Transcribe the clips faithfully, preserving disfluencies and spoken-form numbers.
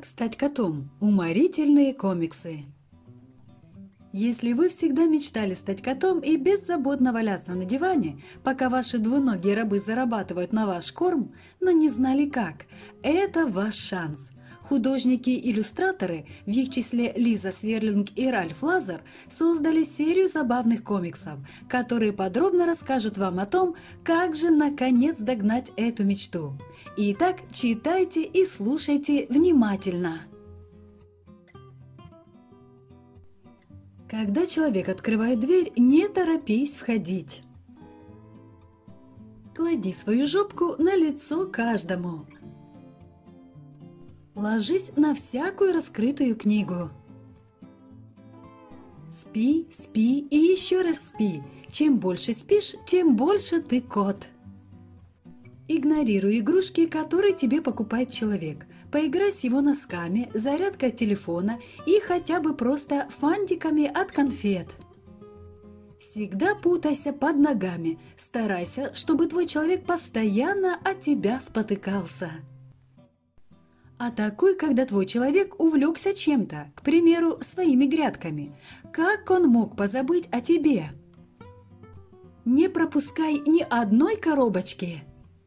Как стать котом? Уморительные комиксы. Если вы всегда мечтали стать котом и беззаботно валяться на диване, пока ваши двуногие рабы зарабатывают на ваш корм, но не знали как, это ваш шанс. Художники-иллюстраторы, в их числе Лиза Сверлинг и Ральф Лазар, создали серию забавных комиксов, которые подробно расскажут вам о том, как же наконец догнать эту мечту. Итак, читайте и слушайте внимательно. Когда человек открывает дверь, не торопись входить. Клади свою жопку на лицо каждому. Ложись на всякую раскрытую книгу. Спи, спи и еще раз спи. Чем больше спишь, тем больше ты кот. Игнорируй игрушки, которые тебе покупает человек. Поиграй с его носками, зарядкой от телефона и хотя бы просто фантиками от конфет. Всегда путайся под ногами. Старайся, чтобы твой человек постоянно от тебя спотыкался. Атакуй, когда твой человек увлекся чем-то, к примеру, своими грядками. Как он мог позабыть о тебе? Не пропускай ни одной коробочки.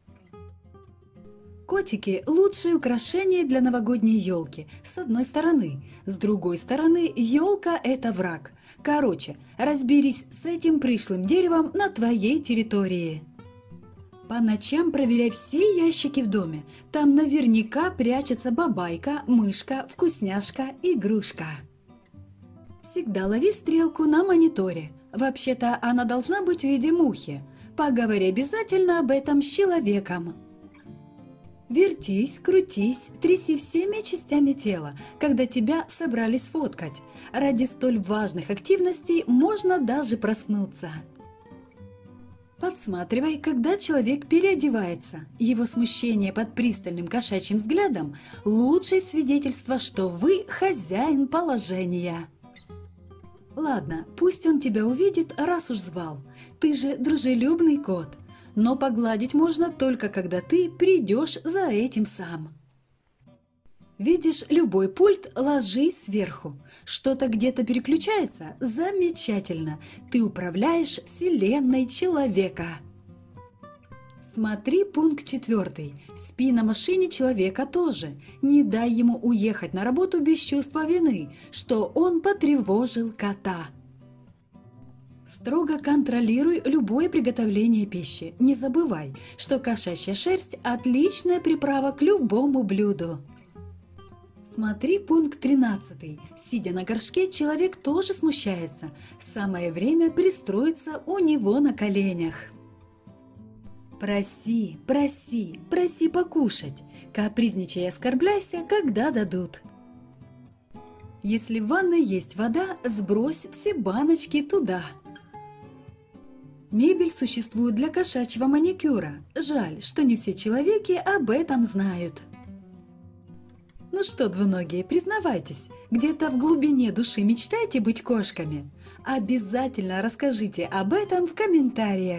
Котики – лучшее украшение для новогодней елки, с одной стороны. С другой стороны, елка – это враг. Короче, разберись с этим пришлым деревом на твоей территории. По ночам проверяй все ящики в доме. Там наверняка прячется бабайка, мышка, вкусняшка, игрушка. Всегда лови стрелку на мониторе. Вообще-то она должна быть в виде мухи. Поговори обязательно об этом с человеком. Вертись, крутись, тряси всеми частями тела, когда тебя собрались сфоткать. Ради столь важных активностей можно даже проснуться. Подсматривай, когда человек переодевается. Его смущение под пристальным кошачьим взглядом – лучшее свидетельство, что вы хозяин положения. Ладно, пусть он тебя увидит, раз уж звал. Ты же дружелюбный кот. Но погладить можно только когда ты придешь за этим сам. Видишь любой пульт, ложись сверху. Что-то где-то переключается? Замечательно! Ты управляешь вселенной человека. Смотри пункт четвертый. Спи на машине человека тоже. Не дай ему уехать на работу без чувства вины, что он потревожил кота. Строго контролируй любое приготовление пищи. Не забывай, что кошачья шерсть – отличная приправа к любому блюду. Смотри пункт тринадцатый. Сидя на горшке, человек тоже смущается. Самое время пристроиться у него на коленях. Проси, проси, проси покушать. Капризничай и оскорбляйся, когда дадут. Если в ванной есть вода, сбрось все баночки туда. Мебель существует для кошачьего маникюра. Жаль, что не все человеки об этом знают. Ну что, двуногие, признавайтесь, где-то в глубине души мечтаете быть кошками? Обязательно расскажите об этом в комментариях.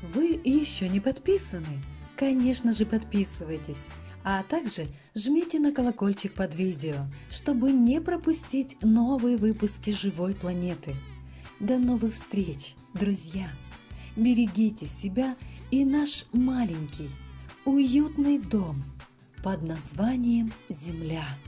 Вы еще не подписаны? Конечно же, подписывайтесь. А также жмите на колокольчик под видео, чтобы не пропустить новые выпуски «Живой планеты». До новых встреч, друзья! Берегите себя и наш маленький, уютный дом под названием Земля.